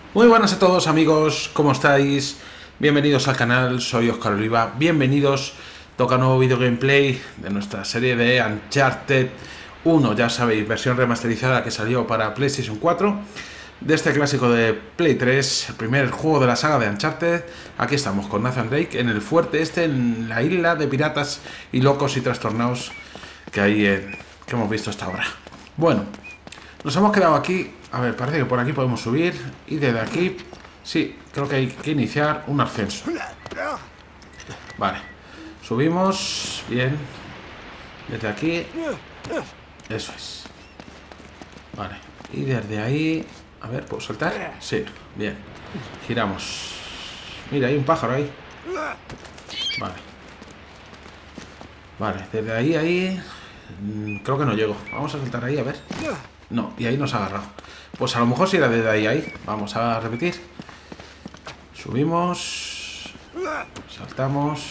Muy buenas a todos amigos, ¿cómo estáis? Bienvenidos al canal, soy Oscar Oliva. Bienvenidos, toca nuevo video gameplay de nuestra serie de Uncharted 1. Ya sabéis, versión remasterizada que salió para PlayStation 4. De este clásico de Play 3, el primer juego de la saga de Uncharted. Aquí estamos con Nathan Drake en el fuerte este, en la isla de piratas y locos y trastornados que que hemos visto hasta ahora. Bueno, nos hemos quedado aquí. A ver, parece que por aquí podemos subir. Y desde aquí, sí, creo que hay que iniciar un ascenso. Vale, subimos. Bien. Desde aquí. Eso es. Vale, y desde ahí. A ver, ¿puedo saltar? Sí, bien. Giramos. Mira, hay un pájaro ahí. Vale. Vale, desde ahí. Creo que no llego. Vamos a saltar ahí, a ver. No, y ahí nos ha agarrado. Pues a lo mejor si era desde ahí. Vamos a repetir. Subimos. Saltamos.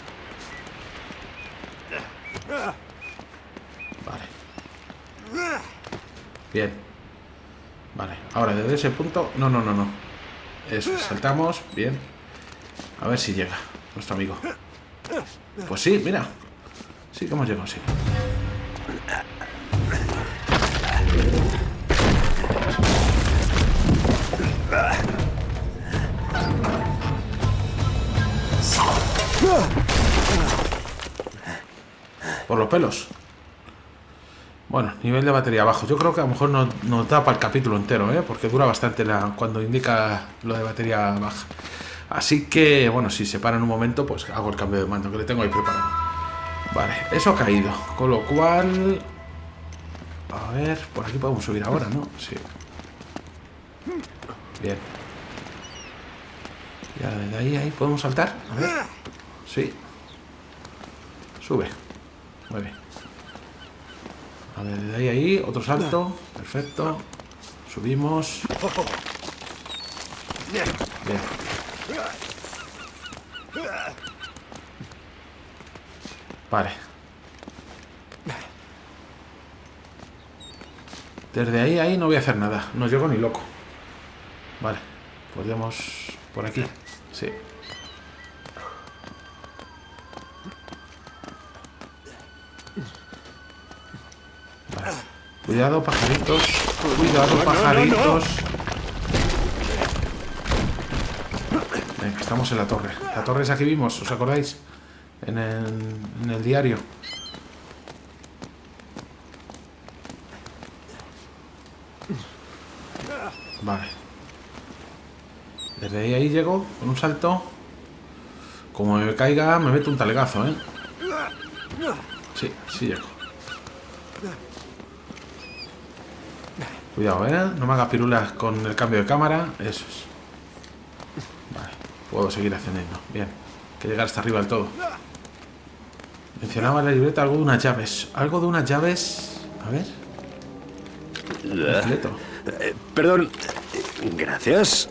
Vale. Bien. Vale, ahora desde ese punto. No. Eso, saltamos. Bien. A ver si llega nuestro amigo. Pues sí, mira. Sí que hemos llegado, sí. Por los pelos. Bueno, nivel de batería bajo. Yo creo que a lo mejor nos da para el capítulo entero, ¿eh? Porque dura bastante cuando indica lo de batería baja. Así que, bueno, si se para en un momento, pues hago el cambio de mando, que le tengo ahí preparado. Vale, eso ha caído. Con lo cual... A ver, por aquí podemos subir ahora, ¿no? Sí. Bien. Y ahora desde ahí podemos saltar. A ver. Sí. Sube. Muy bien. A ver, desde ahí, otro salto. Perfecto. Subimos. Bien. Vale. Desde ahí no voy a hacer nada. No llego ni loco. Vale. Podemos... Por aquí. Sí. Vale. Cuidado, pajaritos. Cuidado, pajaritos. Venga, estamos en la torre. La torre esa que vimos, ¿os acordáis? En el diario. Vale. Desde ahí llego con un salto. Como me caiga, me meto un talegazo, ¿eh? Sí llego. Cuidado, ¿eh? No me haga pirulas con el cambio de cámara. Eso es. Vale. Puedo seguir ascendiendo. Bien. Hay que llegar hasta arriba del todo. Mencionaba en la libreta algo de unas llaves. Algo de unas llaves... A ver. Perdón. Gracias.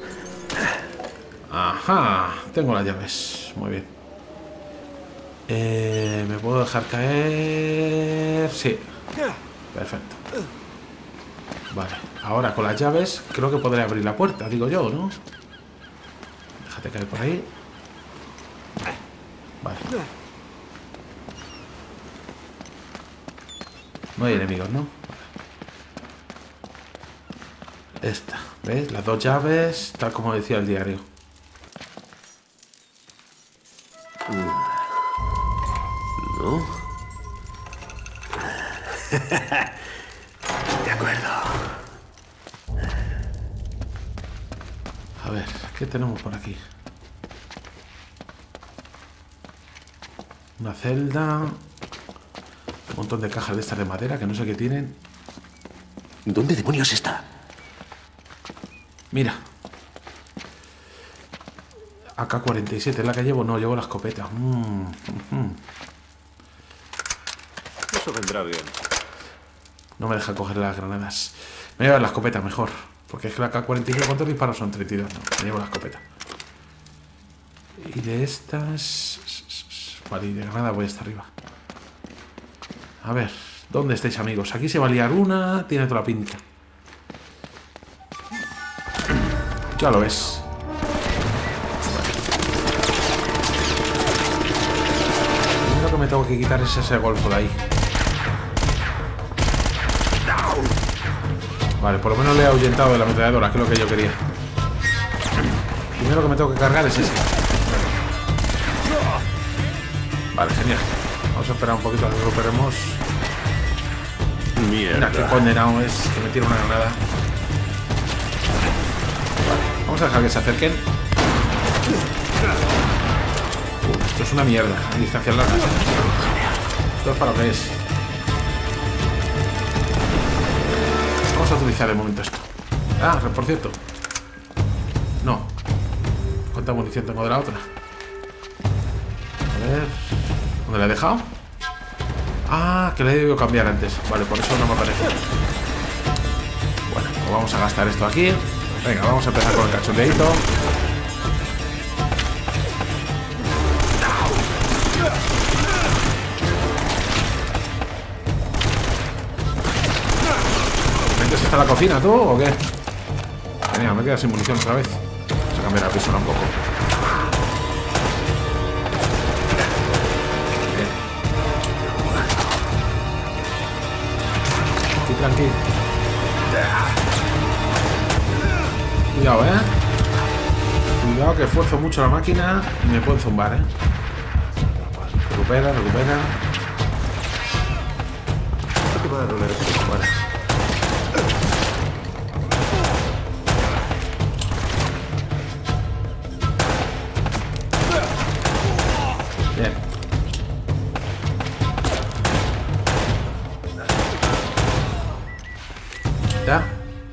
Ajá. Tengo las llaves. Muy bien. ¿Me puedo dejar caer? Sí. Perfecto. Vale. Ahora con las llaves creo que podré abrir la puerta, digo yo, ¿no? Déjate caer por ahí. Vale. No hay enemigos, ¿no? Esta, ¿ves? Las dos llaves, tal como decía el diario. ¿No? De acuerdo. A ver, ¿qué tenemos por aquí? Una celda. Un montón de cajas de estas de madera que no sé qué tienen. ¿Dónde demonios está? Mira. AK-47 es la que llevo. No, llevo la escopeta. Eso vendrá bien. No me deja coger las granadas. Me llevo la escopeta mejor. Porque es que la AK-47, ¿cuántos disparos son? 32. No, me llevo la escopeta. Y de estas... Vale, y de granada voy hasta arriba. A ver, ¿dónde estáis, amigos? Aquí se va a liar una. Tiene toda la pinta. Ya lo ves. Lo único que me tengo que quitar es ese golfo de ahí. Vale, por lo menos le he ahuyentado de la ametralladora, que es lo que yo quería. Primero que me tengo que cargar es ese. Vale, genial. Vamos a esperar un poquito a que lo recuperemos. Mierda. Mira, qué condenado es que me tire una granada. Vale, vamos a dejar que se acerquen. Esto es una mierda, a distancias largas. Esto es para lo que es. Vamos a utilizar de momento esto. Ah, por cierto. No. ¿Cuánta munición tengo de la otra? A ver. ¿Dónde la he dejado? Ah, que la he debido cambiar antes. Vale, por eso no me aparece. Bueno, pues vamos a gastar esto aquí. Venga, vamos a empezar con el cachondeito. ¿Metes hasta la cocina tú o qué? Genial, me queda sin munición otra vez. Vamos a cambiar la pistola un poco. Tranquilo. Cuidado, cuidado que esfuerzo mucho la máquina y me pueden zumbar, Recupera, recupera. No te va a doler que te zumbaras. Bien. ¿Ya?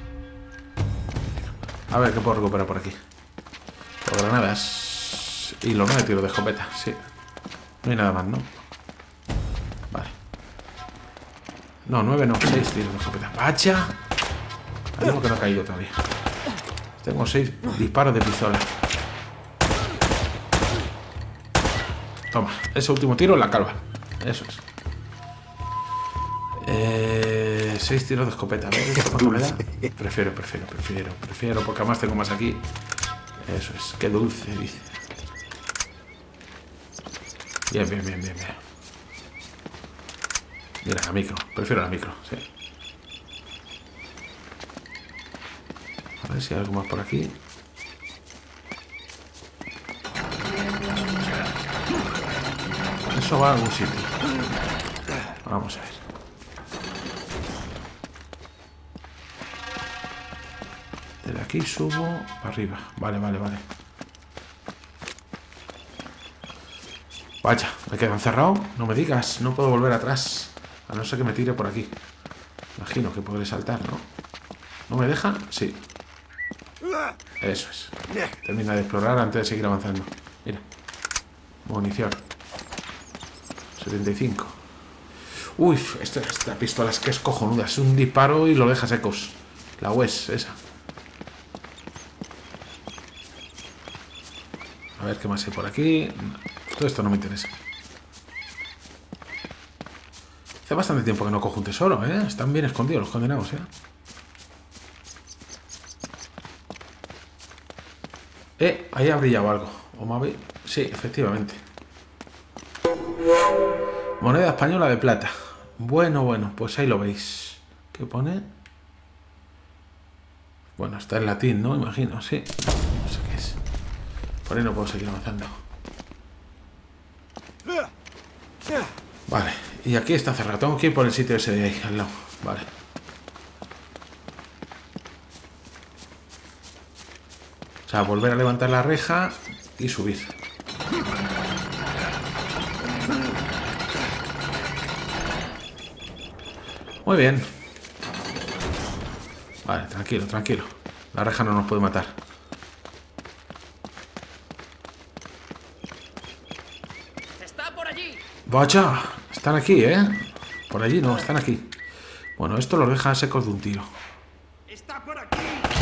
A ver qué puedo recuperar por aquí. Por granadas. Y los 9 tiros de escopeta, sí. No hay nada más, ¿no? Vale. No, 9 no, 6 tiros de escopeta. ¡Pacha! Digo que no ha caído todavía. Tengo 6 disparos de pistola. Toma, ese último tiro en la calva. Eso es. 6 tiros de escopeta. A ver, ¿cuánto me da? Prefiero, porque además tengo más aquí. Eso es, qué dulce, dice. Bien. Mira, la micro. Prefiero la micro, sí. A ver si hay algo más por aquí. Eso va a algún sitio. Vamos a ver. Desde aquí subo para arriba. Vale. Vaya, me quedo encerrado. No me digas, no puedo volver atrás. A no ser que me tire por aquí. Imagino que podré saltar, ¿no? ¿No me deja? Sí. Eso es. Termina de explorar antes de seguir avanzando. Mira. Munición. 75. Uy, esta pistola es que es cojonuda. Es un disparo y lo deja secos. La UES, esa. A ver qué más hay por aquí. Todo esto no me interesa. Hace bastante tiempo que no cojo un tesoro, ¿eh? Están bien escondidos los condenados, ¿eh? Ahí ha brillado algo. ¿O me sí, efectivamente. Moneda española de plata. Bueno, pues ahí lo veis. ¿Qué pone? Bueno, está en latín, ¿no? Imagino, sí. No sé qué es. Por ahí no puedo seguir avanzando. Vale, y aquí está cerrado. Tengo que ir por el sitio ese de ahí, al lado. Vale. O sea, volver a levantar la reja y subir. Muy bien. Vale, tranquilo. La reja no nos puede matar. ¡Está por allí! ¡Vaya! Están aquí, ¿eh? Por allí no, están aquí. Bueno, esto los deja secos de un tiro. ¡Está por aquí!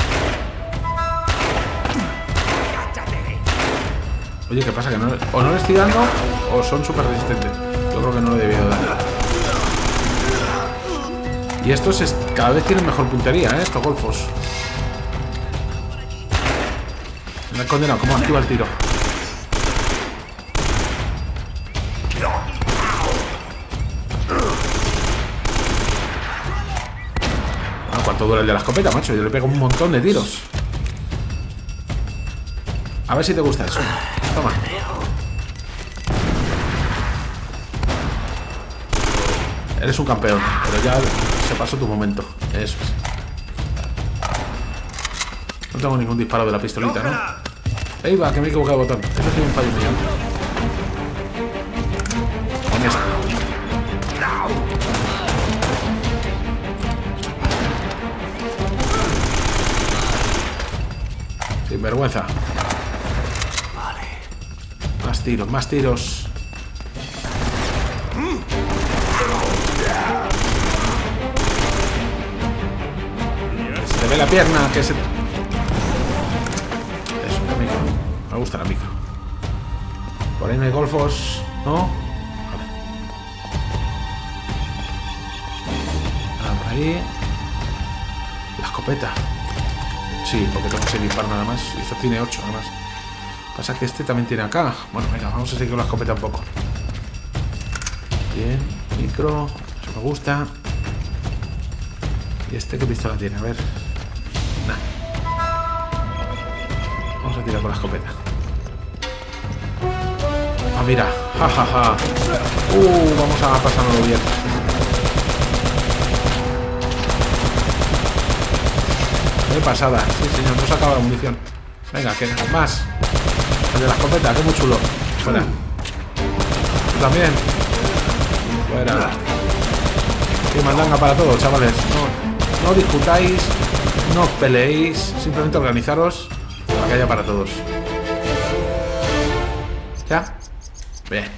Oye, ¿qué pasa? Que no, o no le estoy dando o son súper resistentes. Yo creo que no le debía dar. Y estos cada vez tienen mejor puntería, ¿eh? Estos golfos. Me he condenado. ¿Cómo activa el tiro? ¿Cuánto dura el de la escopeta, macho? Yo le pego un montón de tiros. A ver si te gusta eso. Toma. Eres un campeón, pero ya se pasó tu momento. Eso es. No tengo ningún disparo de la pistolita, ¿no? Ahí va, que me he equivocado de botón. Eso ha sido un fallo mío. Con esta. Sin vergüenza. Vale. Más tiros, más tiros. Se te ve la pierna, que se... Eso, la micro. Me gusta la micro. Por ahí no hay golfos, ¿no? Vale. Por ahí. La escopeta. Sí, porque tengo 6 disparos nada más. Y esto tiene 8 nada más. Pasa que este también tiene acá. Bueno, venga, vamos a seguir con la escopeta un poco. Bien, micro. Eso me gusta. ¿Y este qué pistola tiene? A ver. Nah. Vamos a tirar con la escopeta. Ah, mira. Ja, ja, ja. Vamos a pasárnoslo bien. Qué pasada. Sí, señor, no se acaba la munición. Venga, que más. El de la escopeta, que muy chulo. Fuera. Tú también. Fuera. Y mandanga para todos, chavales. No discutáis, no os peleéis, simplemente organizaros para que haya para todos. ¿Ya? Bien.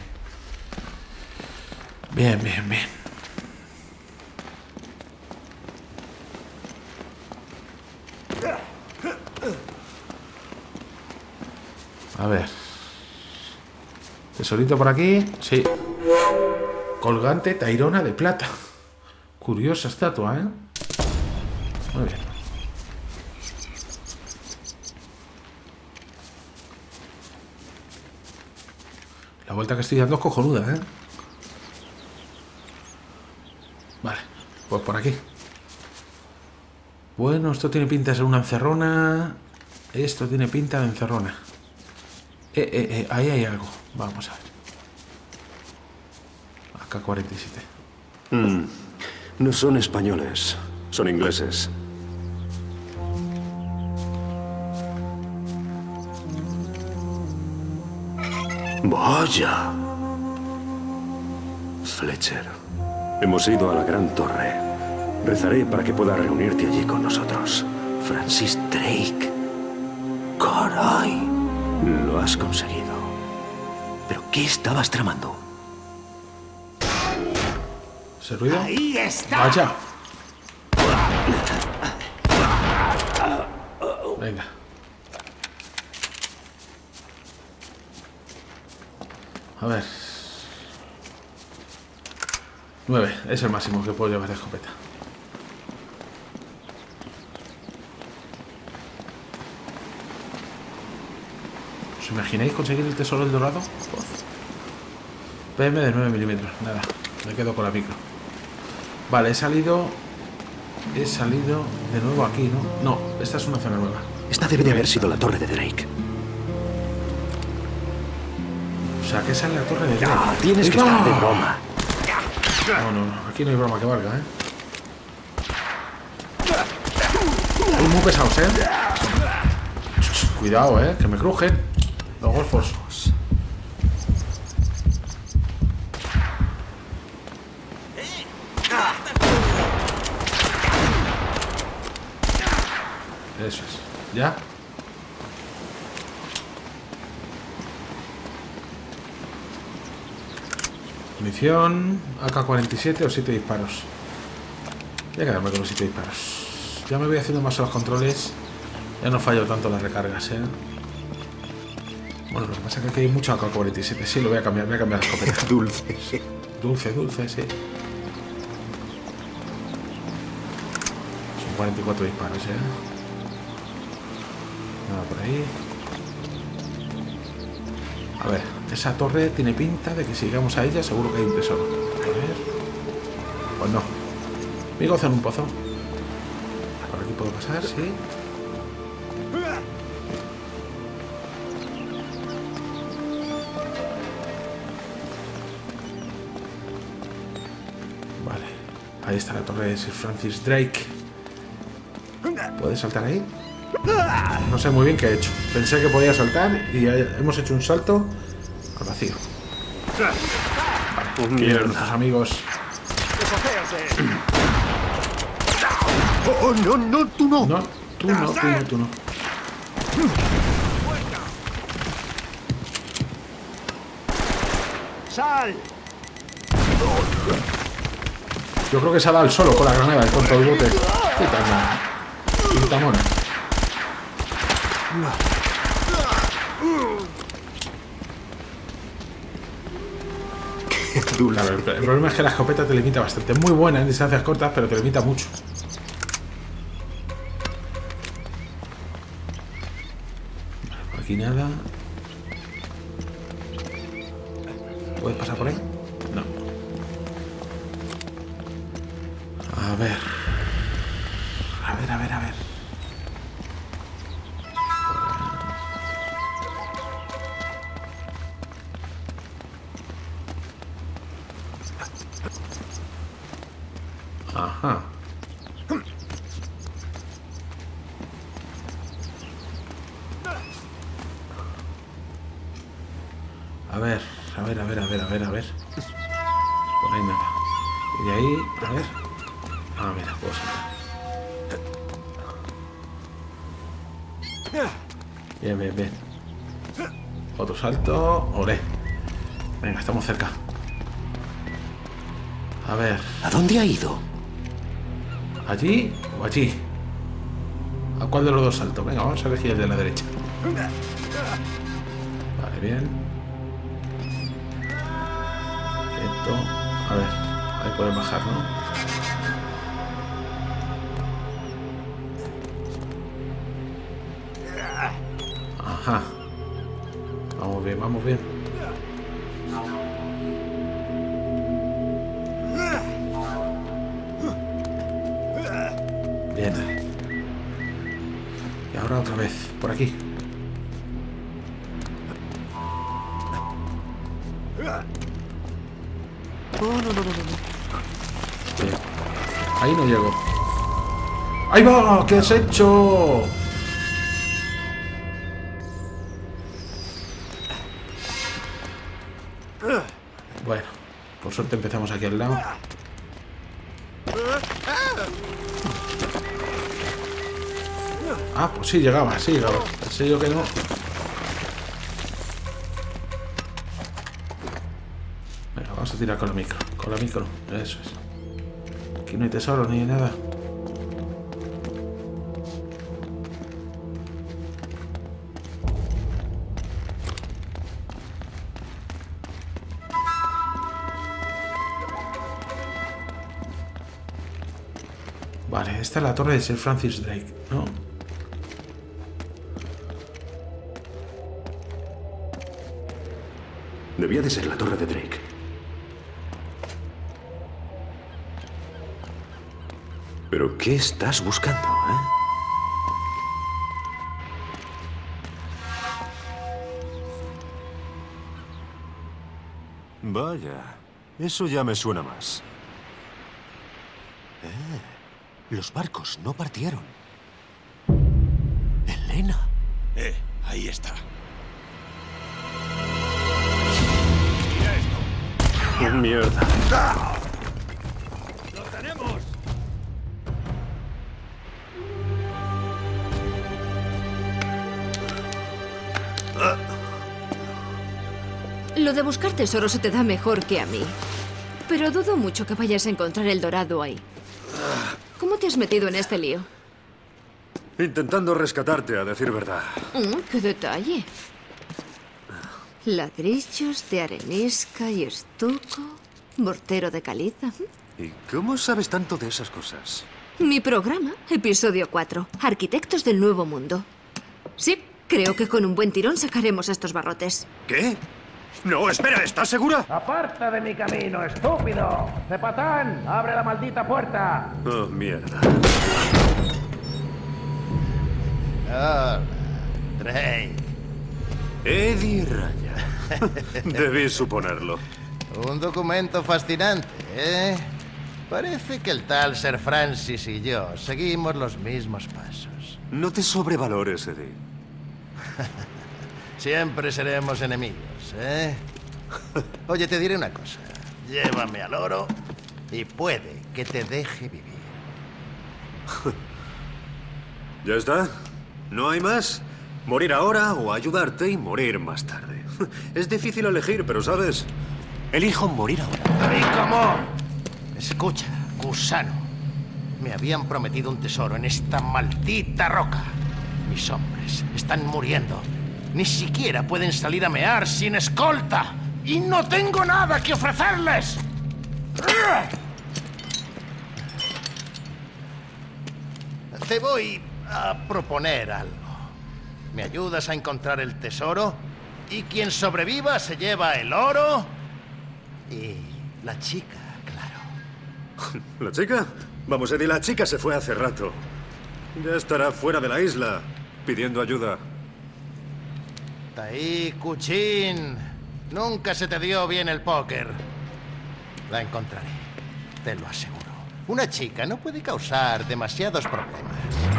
Bien, bien, bien. A ver. Tesorito por aquí. Sí. Colgante Tairona de plata. Curiosa estatua, ¿eh? Muy bien. La vuelta que estoy dando es cojonuda, ¿eh? Vale. Pues por aquí. Bueno, esto tiene pinta de ser una encerrona. Esto tiene pinta de encerrona. Ahí hay algo. Vamos a ver. AK-47. No son españoles, son ingleses. Vaya. Fletcher. Hemos ido a la Gran Torre. Rezaré para que puedas reunirte allí con nosotros. Francis Drake. Caray. Lo has conseguido. ¿Pero qué estabas tramando? ¿Ese ruido? ¡Ahí está! ¡Vaya! Venga. A ver. 9. Es el máximo que puedo llevar de escopeta. ¿Os imagináis conseguir el tesoro del dorado? PM de 9 milímetros. Nada. Me quedo con la micro. Vale, he salido de nuevo aquí, ¿no? No, esta es una zona nueva. Esta debe de haber sido la torre de Drake. O sea, que esa es la torre de Drake. Ah, tienes que estar de broma. No, aquí no hay broma que valga, ¿eh? Son muy pesados, ¿eh? Cuidado, ¿eh? Que me crujen los golfos. Eso es. ¿Ya? Munición, AK-47 o 7 disparos. Voy a quedarme con los 7 disparos. Ya me voy haciendo más a los controles. Ya no fallo tanto las recargas, ¿eh? Bueno, lo que pasa es que aquí hay mucho AK-47. Sí, lo voy a cambiar la escopeta. Dulce. Dulce, sí. Son 44 disparos, ¿eh? Nada por ahí. A ver, esa torre tiene pinta de que si llegamos a ella seguro que hay un tesoro. A ver. Pues no. Me gozo en un pozo. Por aquí puedo pasar, sí. Vale. Ahí está la torre de Sir Francis Drake. ¿Puedes saltar ahí? No sé muy bien qué he hecho. Pensé que podía saltar y hemos hecho un salto al vacío. Vale, mira nuestros amigos. ¡Oh, no, no, tú no! No, tú no, tú no, tú no. ¡Sal! Yo creo que se ha dado el solo con la granada, con todo el bote. Quita mona. Claro, el problema es que la escopeta te limita bastante. Es muy buena en distancias cortas, pero te limita mucho. Vale, por aquí nada. ¿Puedes pasar por ahí? No. A ver. A ver. Ajá. A ver. Por ahí nada. Y de ahí, a ver. Ah, mira, puedo saltar. Bien. Otro salto. Olé. Venga, estamos cerca. A ver. ¿A dónde ha ido? ¿Allí o allí? ¿A cuál de los dos salto? Venga, vamos a elegir el de la derecha. Vale, bien. Quieto. A ver, ahí puedes bajar, ¿no? Ajá. Vamos bien. Bien. Y ahora otra vez, por aquí. No. Bien. Ahí no llego. ¡Ahí va! ¿Qué has hecho? Bueno, por suerte empezamos aquí al lado. Ah, pues sí llegaba. Pensé yo que no. Venga, vamos a tirar con la micro. Eso es. Aquí no hay tesoro ni nada. Vale, esta es la torre de Sir Francis Drake, ¿no? Debía de ser la torre de Drake. ¿Pero qué estás buscando, Vaya, eso ya me suena más. Los barcos no partieron. Elena. Ahí está. ¡Qué mierda! ¡Lo tenemos! Lo de buscar tesoros se te da mejor que a mí. Pero dudo mucho que vayas a encontrar el dorado ahí. ¿Cómo te has metido en este lío? Intentando rescatarte, a decir verdad. ¡Qué detalle! Ladrillos de arenisca y estuco, mortero de caliza. ¿Y cómo sabes tanto de esas cosas? Mi programa, episodio 4. Arquitectos del Nuevo Mundo. Sí, Creo que con un buen tirón sacaremos estos barrotes. ¿Qué? No, espera, ¿estás segura? ¡Aparta de mi camino, estúpido! ¡Cepatán! ¡Abre la maldita puerta! Oh, mierda. Hola, Drake. Eddie Raya. Debí suponerlo. Un documento fascinante, ¿eh? Parece que el tal Sir Francis y yo seguimos los mismos pasos. No te sobrevalores, Eddie. Siempre seremos enemigos, ¿eh? Oye, te diré una cosa. Llévame al oro y puede que te deje vivir. ¿Ya está? ¿No hay más? Morir ahora o ayudarte y morir más tarde. Es difícil elegir, pero ¿sabes? Elijo morir ahora. ¿Y cómo? Escucha, gusano. Me habían prometido un tesoro en esta maldita roca. Mis hombres están muriendo. Ni siquiera pueden salir a mear sin escolta. ¡Y no tengo nada que ofrecerles! Te voy a proponer algo. ¿Me ayudas a encontrar el tesoro? Y quien sobreviva se lleva el oro y la chica, claro. ¿La chica? Vamos, Eddie, la chica se fue hace rato. Ya estará fuera de la isla, pidiendo ayuda. Taí, Kuchin. Nunca se te dio bien el póker. La encontraré, te lo aseguro. Una chica no puede causar demasiados problemas.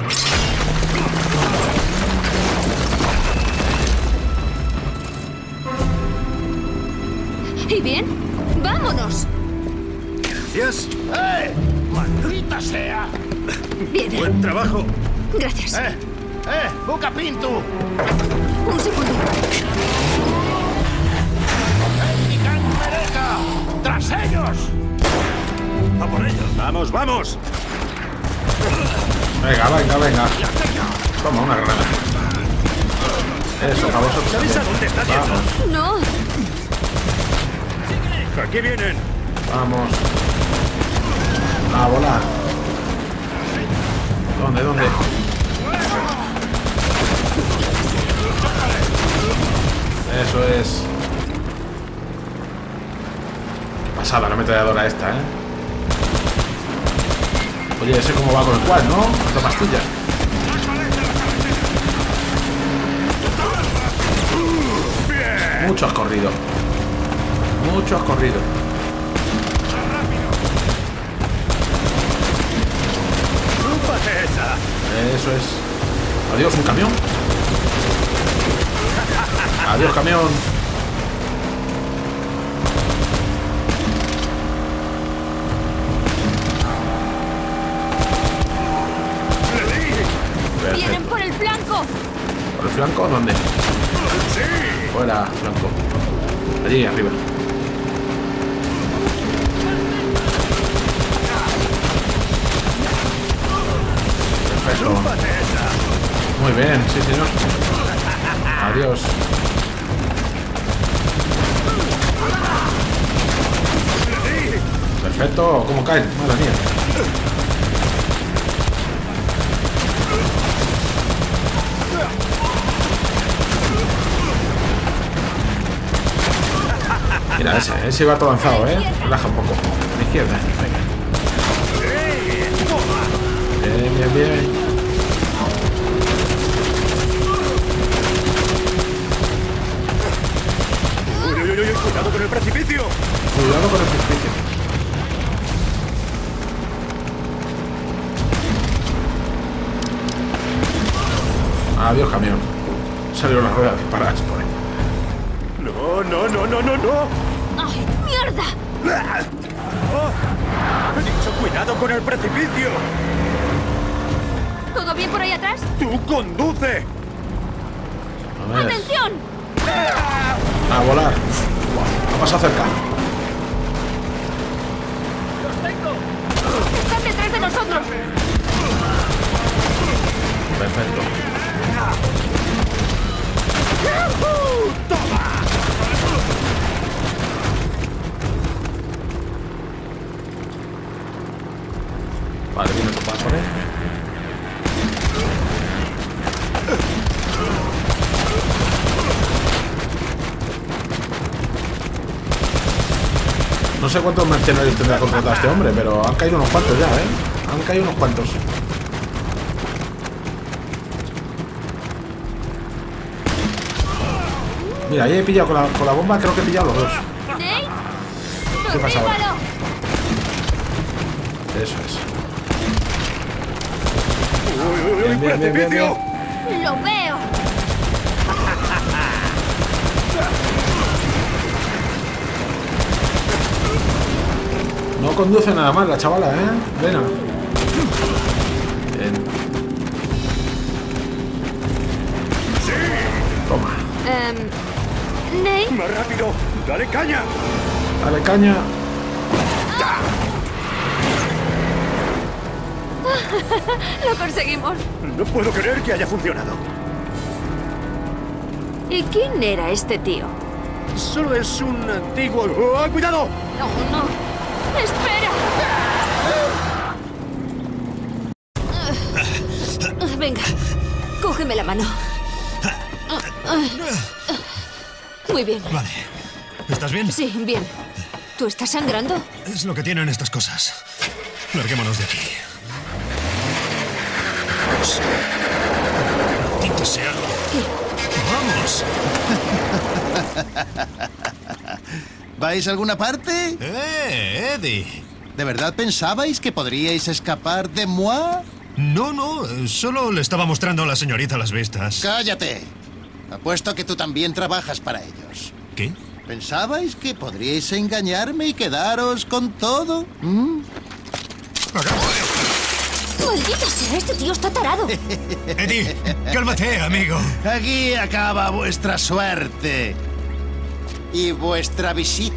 ¿Y bien? ¡Vámonos! Gracias. ¡Eh! ¡Maldita sea! Bien, Buen trabajo. gracias. ¡Buca Pintu! Un segundo. ¡Nican Mereka! ¡Tras ellos! ¡A por ellos! ¡Vamos, vamos! Venga, venga, venga. Toma una granada. Eso, a vosotros. ¿Sabéis a dónde está yendo? Vamos, No. Aquí vienen. vamos. A volar. ¿Dónde, dónde? Eso es. Qué pasada la ametralladora esta, ¿eh? Oye, ese cómo va con el cual, ¿no? Otra pastilla. Mucho has corrido. Mucho has corrido. ¡Chúpate esa! Eso es. Adiós, un camión. Adiós, camión. Vienen por el flanco. ¿Por el flanco? ¿Dónde? Fuera, flanco. Allí, arriba. Perfecto. Muy bien, sí, señor. Adiós. Perfecto. ¿Cómo caen? Madre mía. Mira, ese va todo avanzado, ¿eh? Relaja un poco. A la izquierda. Venga. Bien, bien, bien. ¡Uy, uy, uy, uy! ¡Cuidado con el precipicio! Cuidado con el precipicio. Adiós, camión. Salieron las ruedas disparadas por ahí. ¡No, no, no, no, no, no! ¡Ay, mierda! ¡He dicho cuidado con el precipicio! ¿Todo bien por ahí atrás? ¡Tú conduce! A ver. ¡Atención! A volar. Ha pasado cerca. ¡Están detrás de nosotros! Perfecto. Vale, viene tu paso, ¿eh? No sé cuántos mercenarios tendrá contratado este hombre, pero han caído unos cuantos ya, ¿eh? Han caído unos cuantos. Mira, ahí he pillado con la bomba, creo que he pillado los dos. ¿Qué pasa ahora? Eso es. Bien, bien, bien, bien. ¡Lo veo! No conduce nada mal la chavala, ¿eh? Bueno. Bien. Toma. Nate. ¡Más rápido! ¡Dale caña! Dale caña. Lo conseguimos. No puedo creer que haya funcionado. ¿Y quién era este tío? Solo es un antiguo... ¡Oh, cuidado! No, no. ¡Espera! Venga, cógeme la mano. Muy bien. Vale. ¿Estás bien? Sí, bien. ¿Tú estás sangrando? Es lo que tienen estas cosas. Larguémonos de aquí. Vamos. Maldito sea. ¿Qué? ¡Vamos! ¿Vais a alguna parte? Eddie! ¿De verdad pensabais que podríais escapar de moi? No, solo le estaba mostrando a la señorita las vistas. ¡Cállate! Apuesto que tú también trabajas para ellos. ¿Qué? ¿Pensabais que podríais engañarme y quedaros con todo? ¿Mm? ¡Maldita sea! Este tío está tarado. Eddie, cálmate, amigo. Aquí acaba vuestra suerte. Y vuestra visita.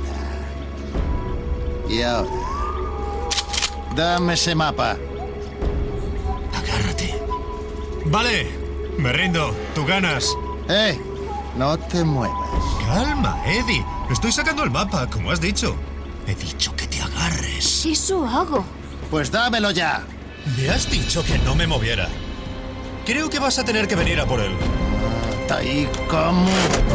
Y ahora... dame ese mapa. Agárrate. Vale, me rindo. Tú ganas. No te muevas. Calma, Eddie. Estoy sacando el mapa, como has dicho. He dicho que te agarres. Eso hago. Pues dámelo ya. Me has dicho que no me moviera. Creo que vas a tener que venir a por él. ¿Y cómo?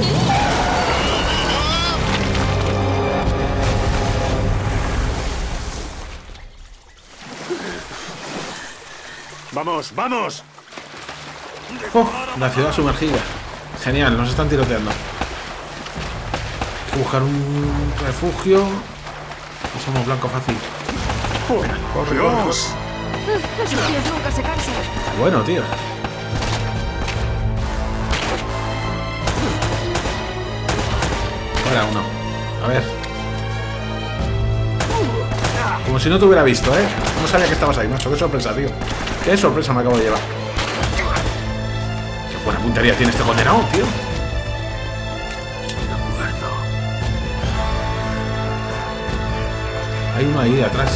¡Vamos, vamos! Oh, la ciudad sumergida. Genial, nos están tiroteando. Hay que buscar un refugio. No somos blanco fácil. Venga, corre, corre, corre. Esos tíos nunca se cansan. Bueno, tío. Fuera uno. A ver. Como si no te hubiera visto, ¿eh? No sabía que estabas ahí, macho. Qué sorpresa, tío. Qué sorpresa me acabo de llevar. Qué buena puntería tiene este condenado, tío. De acuerdo. Hay uno ahí de atrás.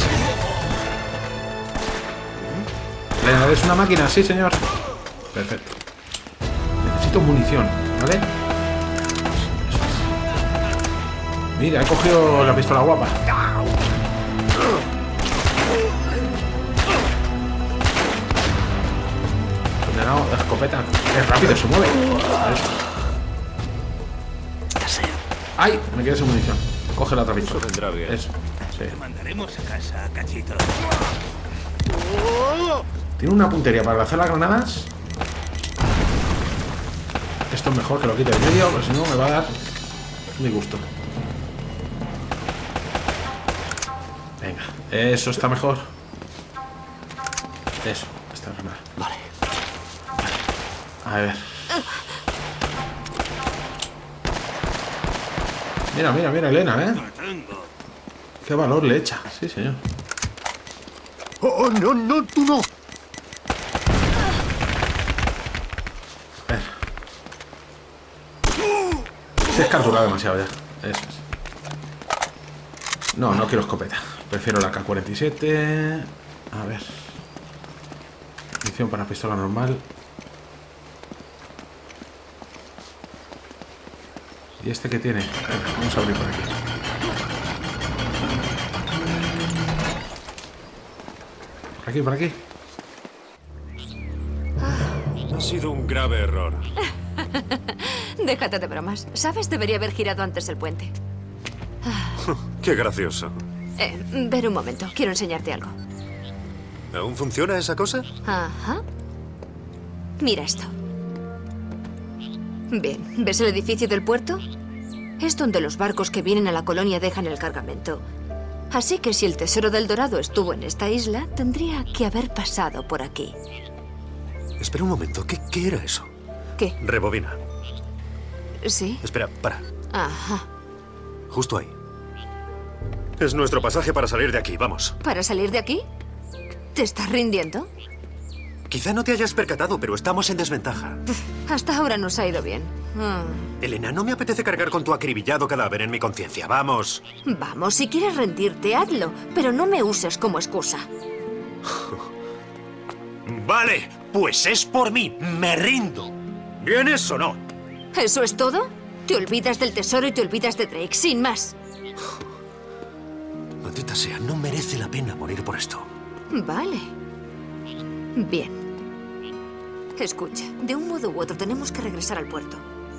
¿Es una máquina? Sí, señor. Perfecto. Necesito munición, ¿vale? Eso es. Mira, he cogido la pistola guapa. Condenado, la escopeta. Es rápido, se mueve. ¡Ay! Me quedé sin munición. Coge la otra pistola. Eso vendrá bien. Eso. Sí. Te mandaremos a casa, cachito. Tiene una puntería para lanzar las granadas. Esto es mejor que lo quite de medio, porque si no me va a dar mi gusto. Venga, eso está mejor. Eso, esta granada. Vale. A ver. Mira, Elena, ¿eh? Qué valor le echa. Sí, señor. ¡Oh, no, tú no! A ver. Se ha capturado demasiado ya. Eso es. No quiero escopeta. Prefiero la K-47. A ver. Munición para pistola normal. ¿Y este qué tiene? Venga, vamos a abrir por aquí. Por aquí. Ha sido un grave error. Déjate de bromas. ¿Sabes? Debería haber girado antes el puente. Qué gracioso. Ver un momento. Quiero enseñarte algo. ¿Aún funciona esa cosa? Ajá. Mira esto. Bien, ¿ves el edificio del puerto? Es donde los barcos que vienen a la colonia dejan el cargamento. Así que si el tesoro del Dorado estuvo en esta isla, tendría que haber pasado por aquí. Espera un momento, ¿qué era eso? ¿Qué? Rebobina. ¿Sí? Espera, para. Ajá. Justo ahí. Es nuestro pasaje para salir de aquí, vamos. ¿Para salir de aquí? ¿Te estás rindiendo? Quizá no te hayas percatado, pero estamos en desventaja. Hasta ahora nos ha ido bien. Elena, no me apetece cargar con tu acribillado cadáver en mi conciencia. ¡Vamos! Vamos, si quieres rendirte, hazlo. Pero no me uses como excusa. Vale, pues es por mí. Me rindo. ¿Vienes o no? ¿Eso es todo? Te olvidas del tesoro y te olvidas de Drake, sin más. Maldita sea, no merece la pena morir por esto. Vale. Bien. Escucha, de un modo u otro tenemos que regresar al puerto.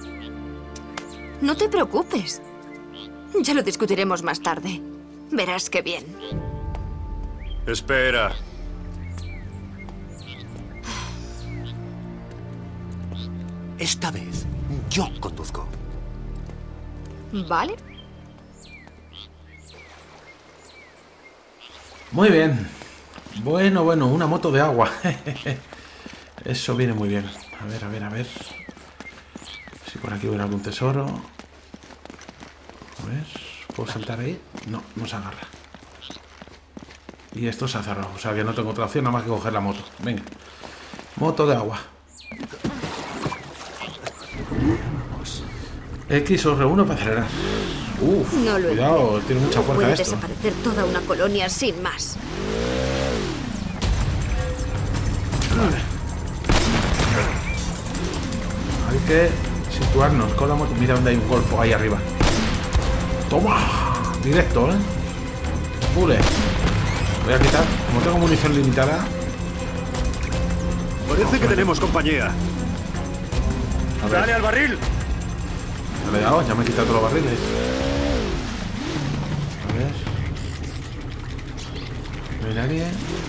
No te preocupes. Ya lo discutiremos más tarde. Verás qué bien. Espera. Esta vez, yo conduzco. Vale. Muy bien. Bueno, una moto de agua. Eso viene muy bien. A ver. Si por aquí hubiera algún tesoro. A ver. ¿Puedo saltar ahí? No, no se agarra. Y esto se ha cerrado. O sea que no tengo otra opción nada más que coger la moto. Venga. Moto de agua. X os reúno para acelerar. Uf, No lo cuidado, entiendo. tiene mucha fuerza Puede esto. desaparecer toda una colonia sin más. Vale. Hay que situarnos con la moto. Mira dónde hay un golfo ahí arriba. Toma. Directo, ¿eh? Pule. Voy a quitar. Como tengo munición limitada. Parece que tenemos compañía. A ver. ¡Dale al barril! Ya le he dado, ya me he quitado todos los barriles. A ver. No hay nadie.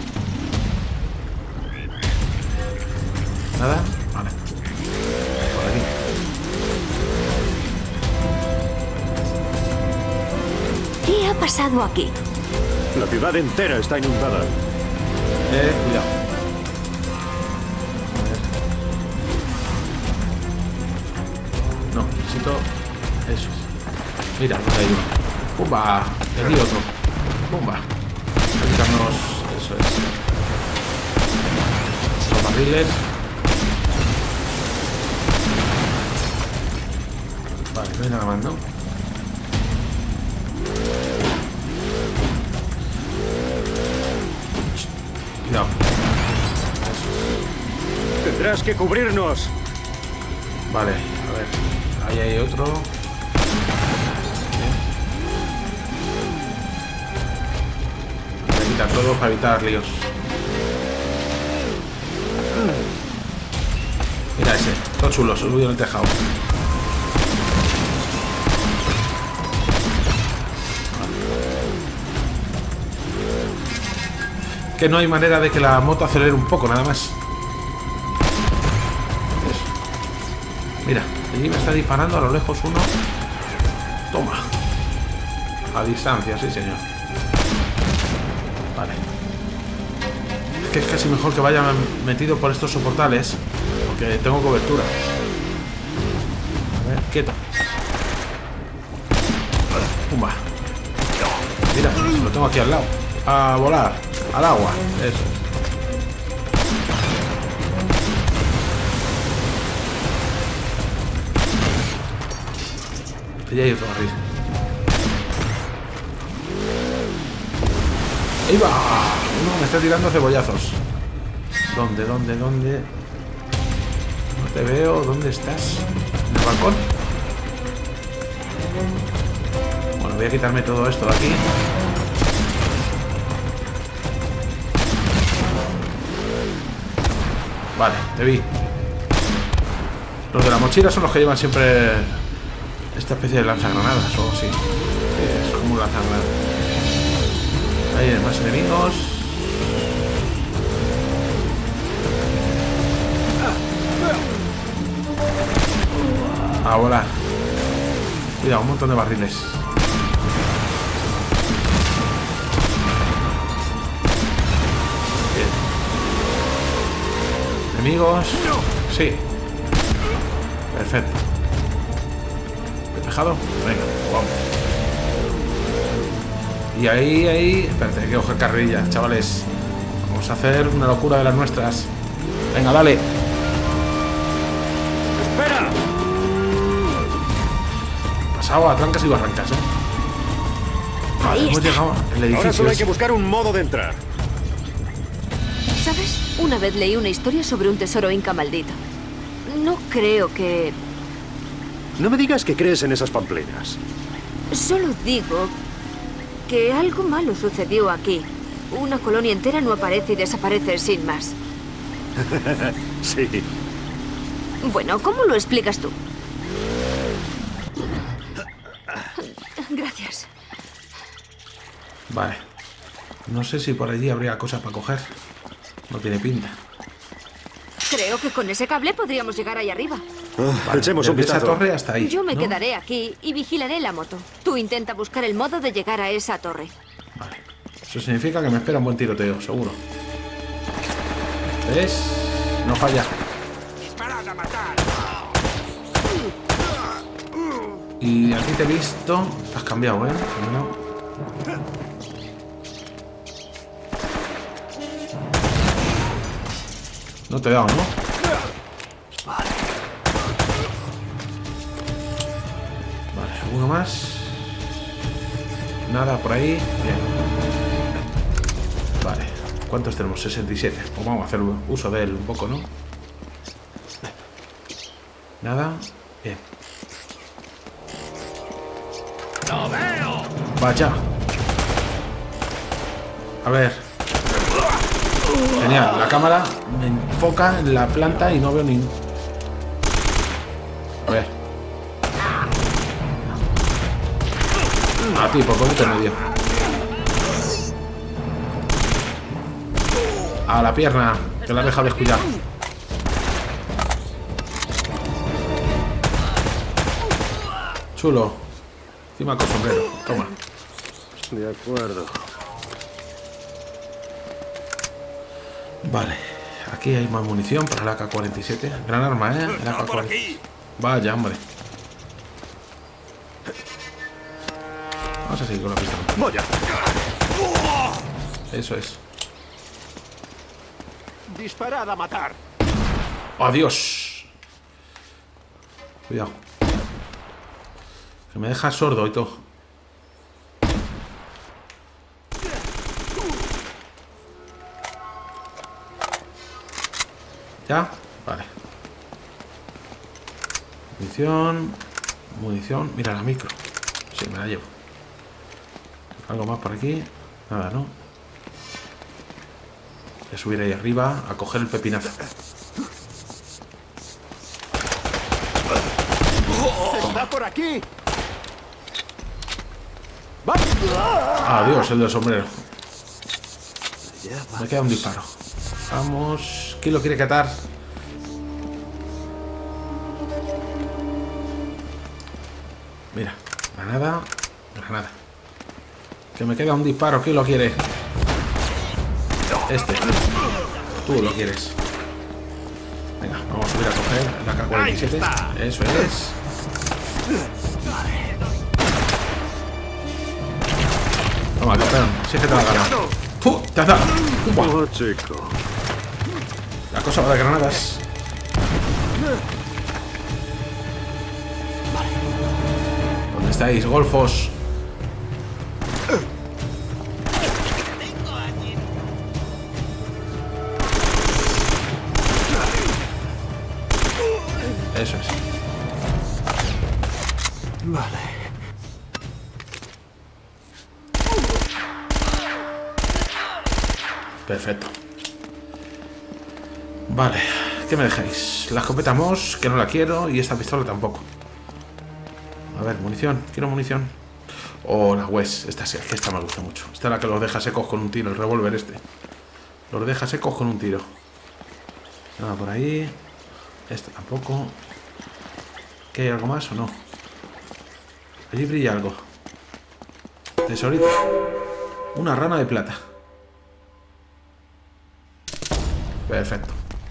¿Nada? Vale. Por aquí. ¿Qué ha pasado aquí? La ciudad entera está inundada. Cuidado. A ver. No, necesito eso. Mira, no hay uno. ¡Pumba! Y aquí otro. ¡Pumba! Voy a quitarnos. Eso es. Los barriles. Vale, no hay nada más, ¿no? Cuidado. Tendrás que cubrirnos. Vale, a ver. Ahí hay otro. Voy a quitar todo para evitar líos. Mira ese, todo chulo, subido en el tejado. Que no hay manera de que la moto acelere un poco, nada más. Eso. Mira, allí me está disparando a lo lejos uno. Toma. A distancia, sí señor. Vale. Es que es casi mejor que vaya metido por estos soportales, porque tengo cobertura. A ver, quieto. Pumba. Mira, lo tengo aquí al lado. A volar. Al agua. Eso. Y hay otro barril. ¡Ahí va! Uno me está tirando cebollazos. ¿Dónde? No te veo. ¿Dónde estás? ¿En el balcón? Bueno, voy a quitarme todo esto de aquí. Vale, te vi. Los de la mochila son los que llevan siempre esta especie de lanzagranadas o algo así. Sí, es como un lanzagranadas. Ahí hay más enemigos. A volar. Cuidado, un montón de barriles. Bien. ¿Enemigos? Sí. Perfecto. ¿Despejado? Venga, vamos. Y ahí... Espérate, hay que coger carrilla, chavales. Vamos a hacer una locura de las nuestras. Venga, dale. ¡Espera! Pasado a trancas y barrancas, ¿eh? Vale, Ahí hemos está. llegado al edificio. Ahora solo hay que buscar un modo de entrar. ¿Sabes? Una vez leí una historia sobre un tesoro inca maldito. No creo que... No me digas que crees en esas pamplinas. Solo digo que algo malo sucedió aquí. Una colonia entera no aparece y desaparece sin más. Sí. Bueno, ¿cómo lo explicas tú? Gracias. Vale. No sé si por allí habría cosas para coger. No tiene pinta. Creo que con ese cable podríamos llegar ahí arriba. Vale, Echemos un desde esa vistazo. torre hasta ahí. Yo me ¿no? quedaré aquí y vigilaré la moto. Tú intenta buscar el modo de llegar a esa torre. Vale. Eso significa que me espera un buen tiroteo, seguro. ¿Ves? No falla. ¡Disparad a matar! Y aquí te he visto. Has cambiado, ¿eh? No. No te he dado, ¿no? Vale, ¿alguno más? Nada por ahí. Bien. Vale. ¿Cuántos tenemos? 67. Pues vamos a hacer uso de él un poco, ¿no? Nada. Bien. ¡Lo veo! Vaya. A ver. Genial, la cámara me enfoca en la planta y no veo ni... A ver. A ti, por poquito medio. A la pierna, que la deja descuidar. Chulo. Encima con sombrero. Toma. De acuerdo. Vale. Aquí hay más munición para el AK-47. Gran arma, ¿eh? El ¡No por AK-47. aquí! Vaya, hombre. Vamos a seguir con la pistola. ¡Vaya! Eso es. Disparad a matar. ¡Adiós! Cuidado. Que me deja sordo y todo. ¿Ya? Vale. Munición. Munición. Mira la micro. Sí, me la llevo. ¿Algo más por aquí? Nada, ¿no? Voy a subir ahí arriba a coger el pepinazo. ¡Está por aquí! Adiós, el del sombrero. Me queda un disparo. Vamos. ¿Quién lo quiere catar? Mira, granada, granada. Que me queda un disparo. ¿Quién lo quiere? Este. Tú lo quieres. Venga, vamos a subir a coger el AK-47. Eso es. Toma, campeón. Sí que te la ha ganado. ¡Fu! ¡Te has dado! ¡Pumba! Oh, chico. La cosa va de granadas. ¿Dónde estáis, golfos? Eso es. Vale. Perfecto. Vale, ¿qué me dejáis? La escopeta Moss, que no la quiero, y esta pistola tampoco. A ver, munición, quiero munición. O la West. Esta sí, es que esta me gusta mucho. Esta es la que los deja secos con un tiro, el revólver este. Los deja secos con un tiro. Nada por ahí. Esta tampoco. ¿Qué hay algo más o no? Allí brilla algo. Tesorito. Una rana de plata. Perfecto.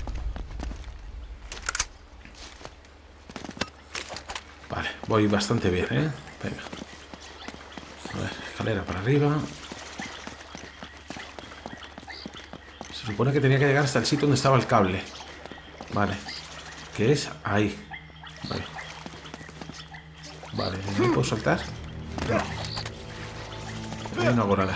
Vale, voy bastante bien, ¿eh? Venga. A ver, escalera para arriba. Se supone que tenía que llegar hasta el sitio donde estaba el cable. Vale. ¿Qué es? Ahí. Vale. Vale, ¿no puedo saltar? No. Ahí no hago nada.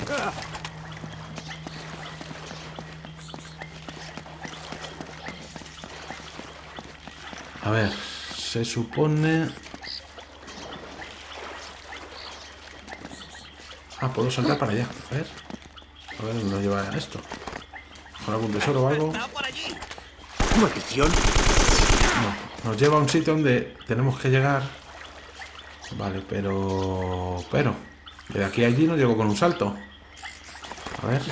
A ver, se supone... Ah, puedo saltar para allá. A ver dónde nos lleva esto. ¿Con algún tesoro o algo? ¿Maldición? No, nos lleva a un sitio donde tenemos que llegar. Vale, pero... de aquí a allí no llego con un salto. A ver.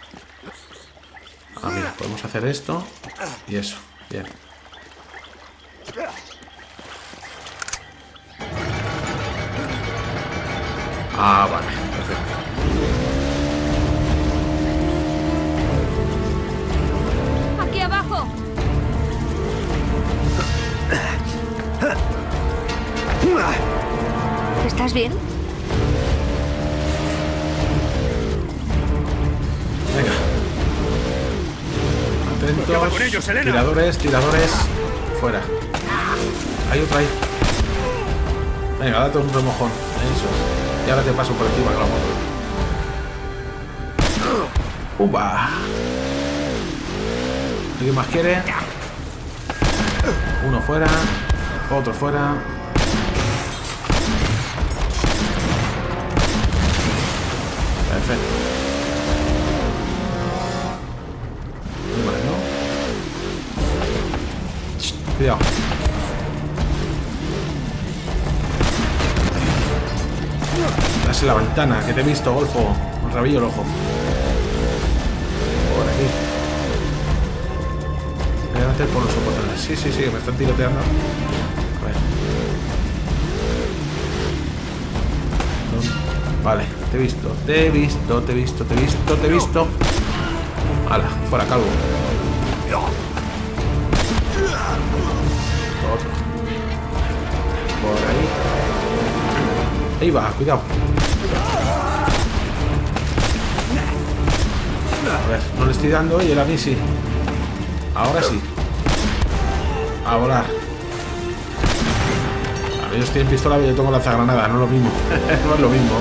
Ah, mira, podemos hacer esto y eso. Bien. Ah, vale, perfecto. ¡Aquí abajo! ¿Estás bien? Venga. Atentos. Acaba con ellos, Elena. Tiradores. Fuera. Hay otra ahí. Venga, date un remojón. Eso. Y ahora te paso por encima con la moto. ¡Pumba! ¿Alguien más quiere? Uno fuera. Otro fuera. Perfecto. Muy mal, ¿no? Shh, cuidado. Estás en la ventana, que te he visto, Golfo. Un rabillo el ojo. Por aquí. Voy a meter por los soportes. Sí, que me están tiroteando. A ver. Vale, te he visto. Hala, fuera, calvo. Otro. Por ahí. Ahí va, cuidado. A ver, no le estoy dando y él a mí sí. Ahora sí. A volar. A ver, ellos tienen pistola y yo tengo lanzagranada, no es lo mismo. No es lo mismo.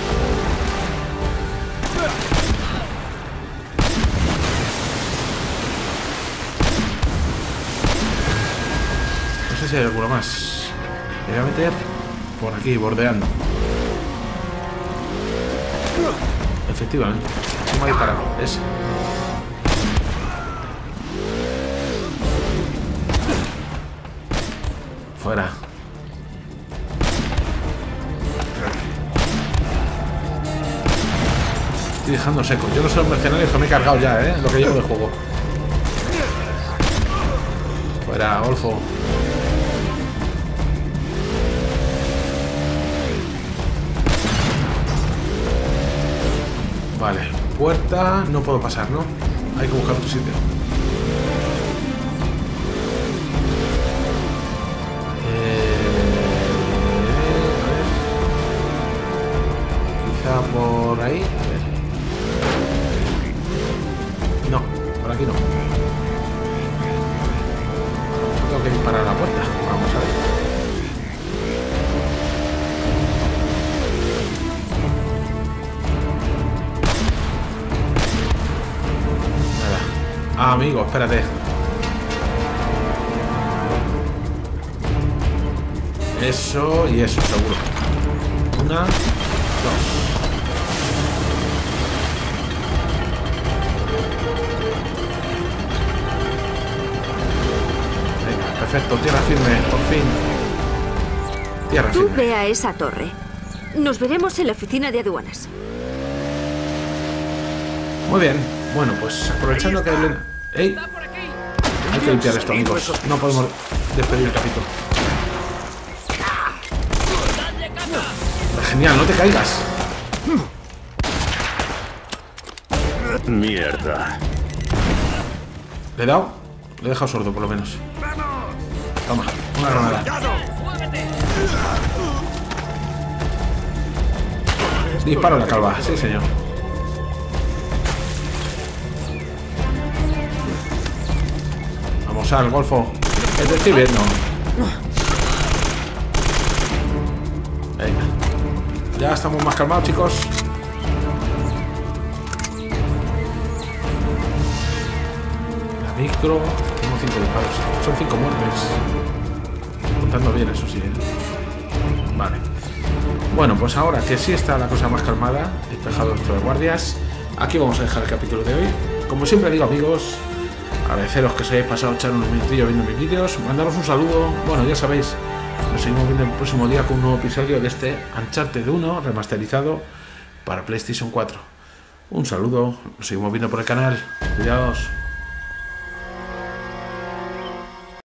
No sé si hay alguno más. Me voy a meter por aquí, bordeando. Efectivamente. Se me ha disparado. Ese. Fuera. Estoy dejando seco. Yo no soy un mercenario que me he cargado ya, lo que llevo de juego. Fuera, Golfo. Vale, puerta, no puedo pasar, ¿no? Hay que buscar otro sitio. Quizá por ahí. A ver. No, por aquí no. Tengo que disparar a la puerta. Vamos a ver. Ah, amigo, espérate. Eso y eso, seguro. Una, dos. Venga, perfecto, tierra firme, por fin. Tierra Tú firme. ve a esa torre. Nos veremos en la oficina de aduanas. Muy bien. Bueno, pues aprovechando que hay... ¡Ey! Hay que limpiar esto, amigos. No podemos despedir el capítulo. Genial, no te caigas. Mierda. ¿Le he dado? Le he dejado sordo, por lo menos. Toma, una granada. Disparo a la calva, sí señor. Vamos al golfo. Que te estoy viendo. Venga. Ya estamos más calmados, chicos. La micro. Tengo 5 disparos. Son 5 muertes. Contando bien, eso sí, ¿eh? Vale. Bueno, pues ahora que sí está la cosa más calmada, despejado nuestros guardias, aquí vamos a dejar el capítulo de hoy. Como siempre digo, amigos, agradeceros que os hayáis pasado a echar unos minutillos viendo mis vídeos, mandaros un saludo. Bueno, ya sabéis, nos seguimos viendo el próximo día con un nuevo episodio de este Uncharted 1 remasterizado para PlayStation 4. Un saludo, nos seguimos viendo por el canal. Cuidaos.